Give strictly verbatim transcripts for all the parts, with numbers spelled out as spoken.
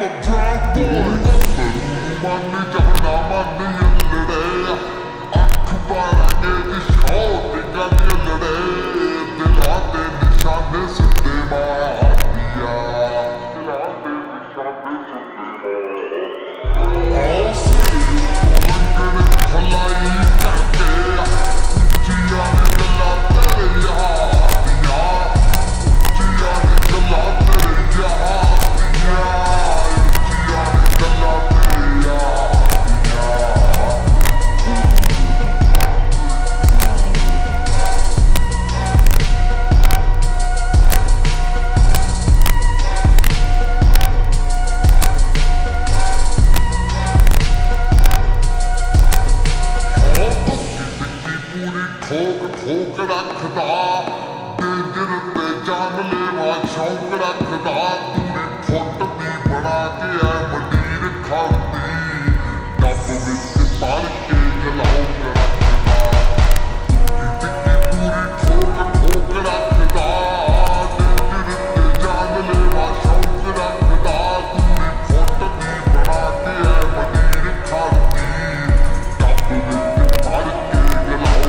ਠੋਕ ਰੱਖਦਾ ਦਿਲ ਤੇ ਜਾਨ ਲੈਵਾ ਸ਼ੌਕ ਰੱਖਦਾ ਤੂੰ ਫੁੱਟ ਦੀ ਬਣਾ ਕੇ ਐ ਮੰਡੀਰ ਖਾਂਦੀ ਡੱਬ ਵਿੱਚ ਪੜ ਕੇ ਜਲਾਉ ਰੱਖਦਾ ਟਿੱਕੀ ਪੂਰੀ ਠੋਕ ਠੋਕ ਰੱਖਦਾ ਦਿਲ ਤੇ ਜਾਨ ਲੈਵਾ ਸ਼ੌਕ ਰੱਖਦਾ ਤੂੰ ਫੁੱਟ ਦੀ ਬਣਾ ਕੇ ਐ ਮੰਡੀਰ ਖਾਂਦੀ ਡੱਬ ਵਿੱਚ ਪੜ ਕੇ ਜਲਾਉ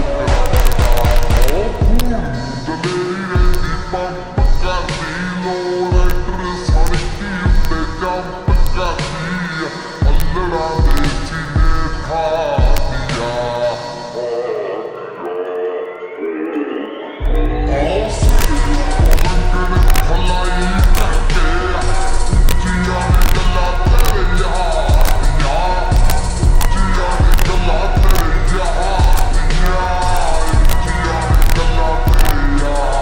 ਪੰਪ ਕਰਦੀ ਲੋਰੈਂਟਰ ਸੜਕੀ ਉੱਤੇ ਜੰਪ ਕਰਦੀ ਅੱਲੜਾ ਦੇ ਸੀਨੇ ਖਾਦੀਆਂ ਮੰਗਣ ਫਲਾਈ ਕਰਕੇ ਉੱਚੀਆਂ ਨੇ ਗੱਲਾਂ ਤੇਰੇ ਯਾਦੀਆਂ ਉੱਚੀਆਂ ਨੇ ਗੱਲਾਂ ਤੇਰੇ ਯਾਦੀਆਂ ਉੱਚੀਆਂ ਨੇ ਗੱਲਾਂ ਤੇਰੇ ਯਾਦੀਆਂ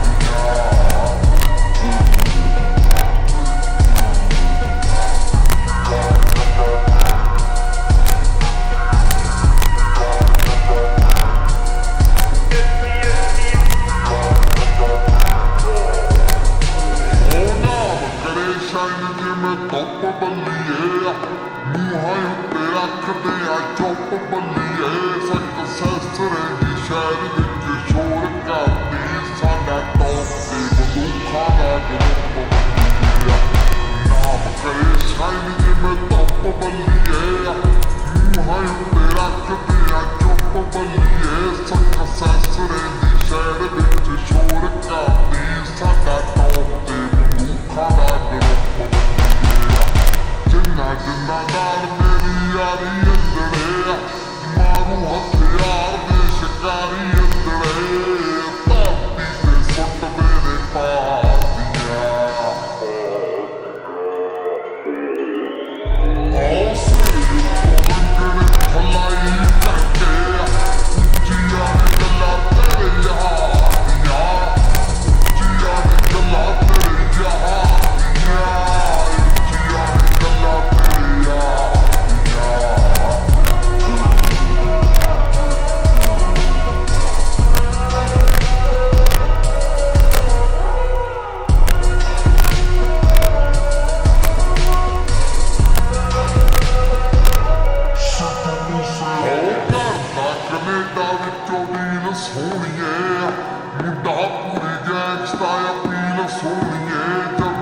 ਧੁੱਪ ਬੱਲੀਏ ਮੂੰਹਾਂ ਉੱਤੇ ਰੱਖਦੇ ਆ ਚੁੱਪ ਬੱਲੀਏ ਸੱਤ ਸਸਰੇ ਦੀ ਸ਼ਹਿਰ ਵਿੱਚ ਸ਼ੋਰ ਕਰਦੀ ਸਾਡਾ ਟੌਪ ਤੇ ਬੰਦੂਕਾਂ ਦਾ ਗਰੁੱਪ ਬੱਲੀਏ ਨਾਮ ਕਰੇ ਸ਼ਾਇਨ ਜਿਵੇਂ ਧੁੱਪ ਬੱਲੀਏ ਮੂੰਹਾਂ ਉੱਤੇ ਰੱਖਦੇ ਆ ਚੁੱਪ ਬੱਲੀਏ ਸੱਤ ਸਸਰੇ ਦੀ ਸ਼ਹਿਰ ਵਿੱਚ ਸ਼ੋਰ ਕਰਦੀ ਸਾਡਾ ਟੌਪ ਤੇ ਬੰਦੂਕਾਂ ਦਾ ਗਰੁੱਪ ਜਿੰਨਾ ਜਿੰਨਾ ਨਾਲ ਮੇਰੀ ਯਾਰੀ ਅੰਦਰੇ ਮਾਰੂ ਹਥਿਆਰ ਦੇ ਸ਼ਿਕਾਰੀ ਅੰਦਰੇ ਧਰਤੀ ਤੇ ਸੁੱਟ ਮੇਰੇ ਪਾਦੀਆਂ ਹੌਸਲੇ ਮੰਗਣ ਫਲਾਈ ਕਰਕੇ ਉੱਚੀਆਂ ਨੇ ਗੱਲਾਂ ਤੇਰੇ ਯਾਦੀਆਂ ਉੱਚੀਆਂ ਨੇ ਗੱਲਾਂ ਤੇਰੇ ਯਾਦੀਆਂ ਸੋਹਣੀਏ ਮੁੰਡਾ ਪੂਰੀ ਗੈਂਗਸਟਾ ਅਪੀਲ ਸੋਹਣੀਏ